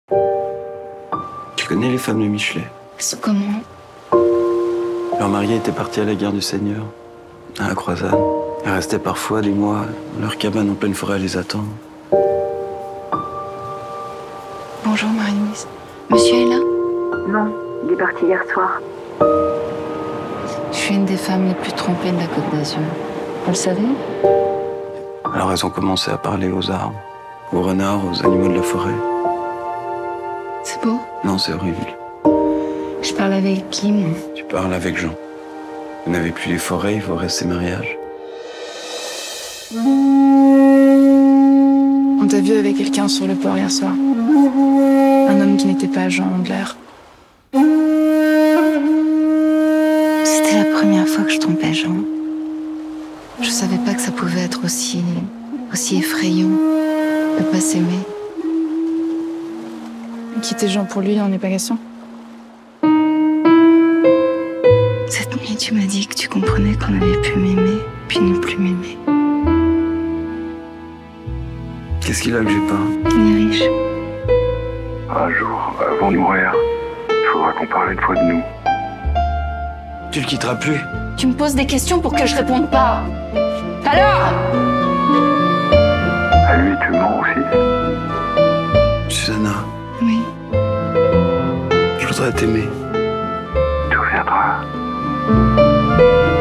Tu connais les femmes de Michelet? C'est comment? Leur mari était parti à la guerre du Seigneur, à la croisade. Ils restaient parfois des mois dans leur cabane en pleine forêt à les attendre. Bonjour Marie-Louise. Monsieur est là? Non, il est parti hier soir. Je suis une des femmes les plus trompées de la Côte d'Azur. Vous le savez? Alors elles ont commencé à parler aux arbres, aux renards, aux animaux de la forêt. C'est beau. Non, c'est horrible. Je parle avec qui, moi? Tu parles avec Jean. Vous n'avez plus les forêts, il faut rester mariage. On t'a vu avec quelqu'un sur le port hier soir. Un homme qui n'était pas Jean Angler. C'était la première fois que je trompais Jean. Je savais pas que ça pouvait être aussi effrayant de pas s'aimer. Quitter Jean pour lui, on n'est pas question. Cette nuit, tu m'as dit que tu comprenais qu'on avait pu m'aimer, puis ne plus m'aimer. Qu'est-ce qu'il a que j'ai pas? Il est riche. Un jour, avant de mourir, il faudra qu'on parle une fois de nous. Tu le quitteras plus? Tu me poses des questions pour que je réponde pas. Alors? À lui, tu mens aussi. Susanna, Oui. je voudrais t'aimer. Tu reviendras.